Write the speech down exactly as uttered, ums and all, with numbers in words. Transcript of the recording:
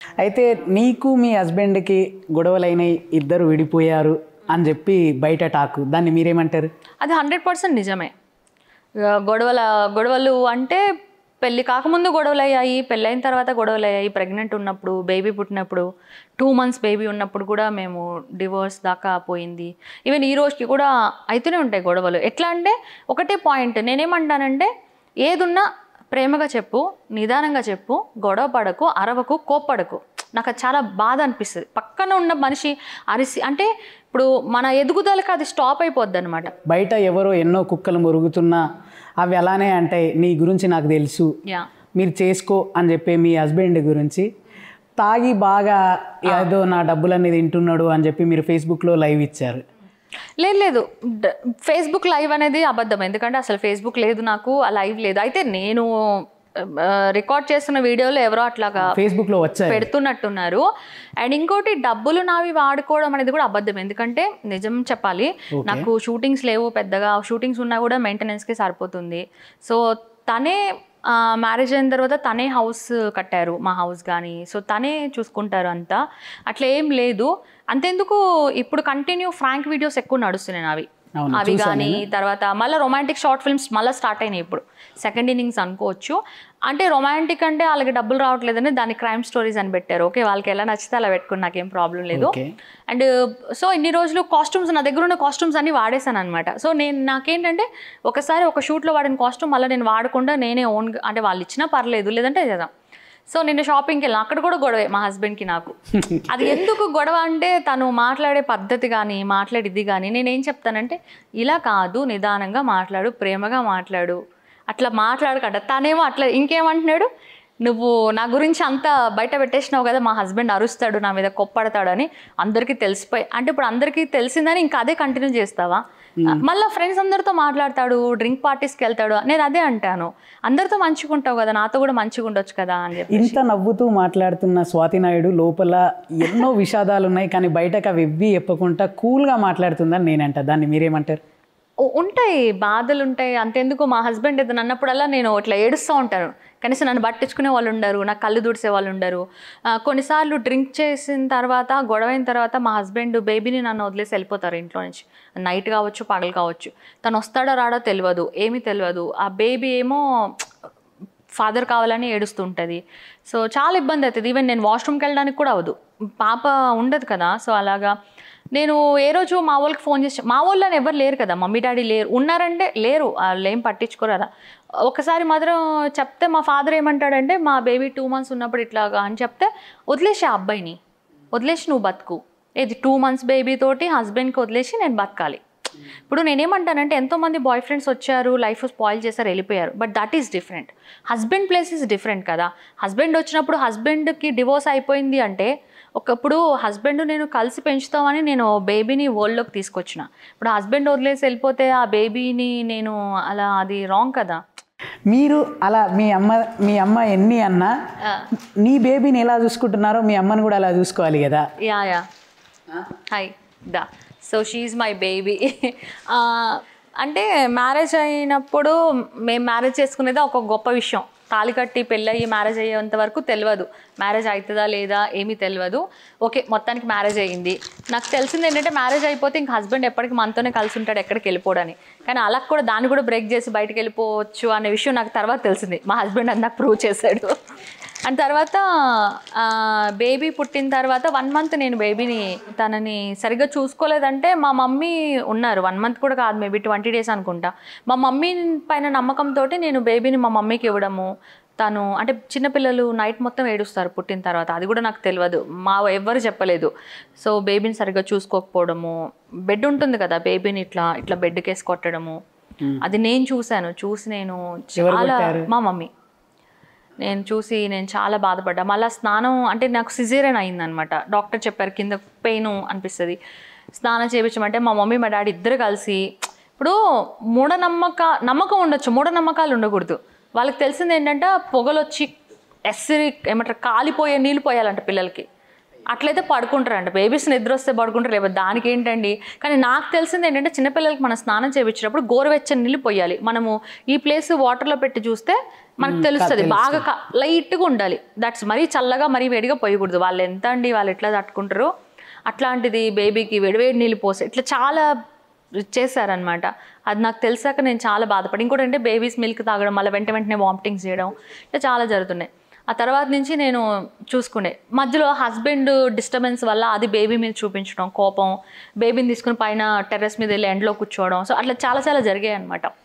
అయితే నీకు మీ హస్బెండ్కి గొడవలైనవి, ఇద్దరు విడిపోయారు అని చెప్పి బయట టాకు, దాన్ని మీరేమంటారు? అది హండ్రెడ్ పర్సెంట్ నిజమే. గొడవల గొడవలు అంటే పెళ్ళి కాకముందు గొడవలు అయ్యాయి, పెళ్ళైన తర్వాత గొడవలు అయ్యాయి, ప్రెగ్నెంట్ ఉన్నప్పుడు, బేబీ పుట్టినప్పుడు, టూ మంత్స్ బేబీ ఉన్నప్పుడు కూడా మేము డివోర్స్ దాకా పోయింది. ఈవెన్ ఈ రోజుకి కూడా అయితేనే ఉంటాయి గొడవలు. ఎట్లా అంటే ఒకటే పాయింట్ నేనేమంటానంటే, ఏదున్నా ప్రేమగా చెప్పు, నిదానంగా చెప్పు, గొడవ పడకు, అరవకు, కోప్పడకు. నాకు అది చాలా బాధ అనిపిస్తుంది. పక్కన ఉన్న మనిషి అరిసి అంటే ఇప్పుడు మన ఎదుగుదలకు అది స్టాప్ అయిపోద్ది అనమాట. బయట ఎవరో ఎన్నో కుక్కలు మురుగుతున్నా అవి అలానే అంటే నీ గురించి నాకు తెలుసు, మీరు చేసుకో అని చెప్పి మీ హస్బెండ్ గురించి తాగి బాగా ఏదో నా డబ్బులన్నీ తింటున్నాడు అని చెప్పి మీరు ఫేస్బుక్లో లైవ్ ఇచ్చారు. లేదు లేదు ఫేస్బుక్ లైవ్ అనేది అబద్ధం. ఎందుకంటే అసలు ఫేస్బుక్ లేదు, నాకు ఆ లైవ్ లేదు. అయితే నేను రికార్డ్ చేస్తున్న వీడియోలో ఎవరో అట్లాగా ఫేస్బుక్లో వచ్చారు పెడుతున్నట్టున్నారు. అండ్ ఇంకోటి డబ్బులు నావి వాడుకోవడం అనేది కూడా అబద్ధం. ఎందుకంటే నిజం చెప్పాలి, నాకు షూటింగ్స్ లేవు పెద్దగా, షూటింగ్స్ ఉన్నా కూడా మెయింటెనెన్స్కి సరిపోతుంది. సో తనే మ్యారేజ్ అయిన తర్వాత తనే హౌస్ కట్టారు, మా హౌస్ కానీ. సో తనే చూసుకుంటారు అంతా, అట్లా ఏం లేదు. అంతెందుకు ఇప్పుడు కంటిన్యూ ఫ్రాంక్ వీడియోస్ ఎక్కువ నడుస్తున్నాయి అవి అవి కానీ. తర్వాత మళ్ళీ రొమాంటిక్ షార్ట్ ఫిల్మ్స్ మళ్ళీ స్టార్ట్ అయినాయి ఇప్పుడు, సెకండ్ ఇన్నింగ్స్ అనుకోవచ్చు. అంటే రొమాంటిక్ అంటే వాళ్ళకి డబ్బులు రావట్లేదని దాన్ని క్రైమ్ స్టోరీస్ అని పెట్టారు. ఓకే, వాళ్ళకి ఎలా నచ్చితే అలా పెట్టుకుని నాకేం ప్రాబ్లం లేదు. అండ్ సో ఇన్ని రోజులు కాస్ట్యూమ్స్ నా దగ్గర ఉన్న కాస్ట్యూమ్స్ అన్ని వాడేసాను అనమాట. సో నేను నాకేంటంటే ఒకసారి ఒక షూట్లో వాడిన కాస్ట్యూమ్ మళ్ళీ నేను వాడకుండా నేనే ఓన్, అంటే వాళ్ళు ఇచ్చినా పర్లేదు లేదంటే కదా. సో నిన్న షాపింగ్కి వెళ్ళాను, అక్కడ కూడా గొడవే మా హస్బెండ్కి నాకు. అది ఎందుకు గొడవ అంటే తను మాట్లాడే పద్ధతి కానీ మాట్లాడేది కానీ నేనేం చెప్తానంటే, ఇలా కాదు నిదానంగా మాట్లాడు, ప్రేమగా మాట్లాడు, అట్లా మాట్లాడకంట. తనేమో అట్లా ఇంకేమంటున్నాడు, నువ్వు నా గురించి అంతా బయట పెట్టేసినావు కదా, మా హస్బెండ్ అరుస్తాడు నా మీద, కొప్పడతాడని అందరికీ తెలిసిపోయి. అంటే ఇప్పుడు అందరికీ తెలిసిందని ఇంకా అదే కంటిన్యూ చేస్తావా? మళ్ళీ ఫ్రెండ్స్ అందరితో మాట్లాడతాడు, డ్రింక్ పార్టీస్కి వెళ్తాడు. నేను అదే అంటాను, అందరితో మంచిగా ఉంటావు కదా, నాతో కూడా మంచిగా ఉండొచ్చు కదా అని చెప్పి. ఇంత నవ్వుతూ మాట్లాడుతున్న స్వాతి నాయుడు లోపల ఎన్నో విషాదాలు ఉన్నాయి, కానీ బయటకు అవి ఎవ్వి చెప్పకుండా కూల్గా మాట్లాడుతుందని నేనంట. దాన్ని మీరేమంటారు? ఉంటాయి బాధలు ఉంటాయి. అంతెందుకు మా హస్బెండ్ ఏదైనా అన్నప్పుడల్లా నేను ఇట్లా ఏడుస్తూ ఉంటాను. కనీసం నన్ను పట్టించుకునే వాళ్ళు ఉండరు, నాకు కళ్ళు దుడిసే వాళ్ళు ఉండరు. కొన్నిసార్లు డ్రింక్ చేసిన తర్వాత, గొడవైన తర్వాత మా హస్బెండ్ బేబీని నన్ను వదిలేసి వెళ్ళిపోతారు ఇంట్లో నుంచి. నైట్ కావచ్చు, పగలు కావచ్చు. తను వస్తాడో రాడో తెలియదు, ఏమీ తెలియదు. ఆ బేబీ ఏమో ఫాదర్ కావాలని ఏడుస్తుంటుంది. సో చాలా ఇబ్బంది అవుతుంది. ఈవెన్ నేను వాష్రూమ్కి వెళ్ళడానికి కూడా అవ్వదు, పాప ఉండదు కదా. సో అలాగా నేను ఏ రోజు మా వాళ్ళకి ఫోన్ చేసి, మా వాళ్ళు అని ఎవరు లేరు కదా, మమ్మీ డాడీ లేరు, ఉన్నారంటే లేరు, వాళ్ళు ఏం పట్టించుకోరు కదా. ఒకసారి మాత్రం చెప్తే మా ఫాదర్ ఏమంటాడంటే, మా బేబీ టూ మంత్స్ ఉన్నప్పుడు ఇట్లాగా అని చెప్తే, వదిలేసి ఆ అబ్బాయిని వదిలేసి నువ్వు బతుకు, ఇది టూ మంత్స్ బేబీ తోటి హస్బెండ్కి వదిలేసి నేను బతకాలి. ఇప్పుడు నేనేమంటానంటే, ఎంతోమంది బాయ్ ఫ్రెండ్స్ వచ్చారు, లైఫ్ స్పాయిల్ చేశారు, వెళ్ళిపోయారు. But that is different. Husband place is different కదా. హస్బెండ్ వచ్చినప్పుడు హస్బెండ్కి డివోర్స్ అయిపోయింది అంటే, ఒకప్పుడు హస్బెండ్ నేను కలిసి పెంచుతామని నేను బేబీని వరల్డ్లోకి తీసుకొచ్చిన. ఇప్పుడు హస్బెండ్ వదిలేసి వెళ్ళిపోతే ఆ బేబీని నేను అలా, అది రాంగ్ కదా. మీరు అలా మీ అమ్మ మీ అమ్మ ఎన్ని అన్నా నీ బేబీని ఎలా చూసుకుంటున్నారో మీ అమ్మని కూడా అలా చూసుకోవాలి కదా. యా యా హాయ్ దా so she is my baby. అంటే మ్యారేజ్ అయినప్పుడు మేము మ్యారేజ్ చేసుకునేది ఒక గొప్ప విషయం. తాళి కట్టి పెళ్ళయి మ్యారేజ్ అయ్యేంత వరకు తెలియదు, మ్యారేజ్ అవుతుందా లేదా ఏమీ తెలియదు. ఓకే, మొత్తానికి మ్యారేజ్ అయ్యింది. నాకు తెలిసింది ఏంటంటే, మ్యారేజ్ అయిపోతే ఇంక హస్బెండ్ ఎప్పటికీ మనతోనే కలిసి ఉంటాడు, ఎక్కడికి వెళ్ళిపోవడానికి. కానీ అలా కూడా దాన్ని కూడా బ్రేక్ చేసి బయటకు వెళ్ళిపోవచ్చు అనే విషయం నాకు తర్వాత తెలిసింది. మా హస్బెండ్ అది నాకు ప్రూవ్ చేశాడు. అండ్ తర్వాత బేబీ పుట్టిన తర్వాత వన్ మంత్ నేను బేబీని తనని సరిగ్గా చూసుకోలేదంటే, మా మమ్మీ ఉన్నారు, వన్ మంత్ కూడా కాదు, మేబీ ట్వంటీ డేస్ అనుకుంటా. మా మమ్మీ పైన నమ్మకంతో నేను బేబీని మా మమ్మీకి ఇవ్వడము. తను అంటే చిన్నపిల్లలు నైట్ మొత్తం ఏడుస్తారు పుట్టిన తర్వాత, అది కూడా నాకు తెలియదు, మా ఎవ్వరు చెప్పలేదు. సో బేబీని సరిగ్గా చూసుకోకపోవడము, బెడ్ ఉంటుంది కదా, బేబీని ఇట్లా ఇట్లా బెడ్కి వేసి కొట్టడము, అది నేను చూశాను. చూసి నేను చాలా, మా మమ్మీ, నేను చూసి నేను చాలా బాధపడ్డా. మళ్ళీ స్నానం అంటే నాకు సిజేరియన్ అయిందనమాట. డాక్టర్ చెప్పారు కింద పెయిన్ అనిపిస్తుంది, స్నానం చేయించమంటే మా మమ్మీ మా డాడీ ఇద్దరు కలిసి, ఇప్పుడు మూఢనమ్మక నమ్మకం ఉండొచ్చు, మూఢనమ్మకాలు ఉండకూడదు. వాళ్ళకి తెలిసింది ఏంటంటే, పొగలు వచ్చి ఎస్సిరి ఏమంటారు కాలిపోయే నీళ్ళు పోయాలంట పిల్లలకి, అట్లయితే పడుకుంటారంట. బేబీస్ నిద్ర వస్తే పడుకుంటారు, లేకపోతే దానికి ఏంటండి. కానీ నాకు తెలిసింది ఏంటంటే, చిన్నపిల్లలకి మనం స్నానం చేయించినప్పుడు గోరువెచ్చని నీళ్ళు పోయాలి. మనము ఈ ప్లేస్ వాటర్లో పెట్టి చూస్తే మనకు తెలుస్తుంది బాగా లైట్గా ఉండాలి. దట్స్ మరీ చల్లగా మరీ వేడిగా పోయకూడదు. వాళ్ళు ఎంత అండి వాళ్ళు ఎట్లా తట్టుకుంటారో అట్లాంటిది బేబీకి వేడివేడి నీళ్ళు పోసి ఇట్లా చాలా చేశారనమాట. అది నాకు తెలిసాక నేను చాలా బాధపడి, ఇంకోటి అంటే బేబీస్ మిల్క్ తాగడం మళ్ళీ వెంట వెంటనే వామిటింగ్స్ చేయడం ఇట్లా చాలా జరుగుతున్నాయి. ఆ తర్వాత నుంచి నేను చూసుకునే మధ్యలో హస్బెండ్ డిస్టర్బెన్స్ వల్ల అది బేబీ మీద చూపించడం, కోపం, బేబీని తీసుకుని పైన టెర్రస్ మీద వెళ్ళి ఎండ్లో కూర్చోవడం, సో అట్లా చాలా చాలా జరిగాయి అనమాట.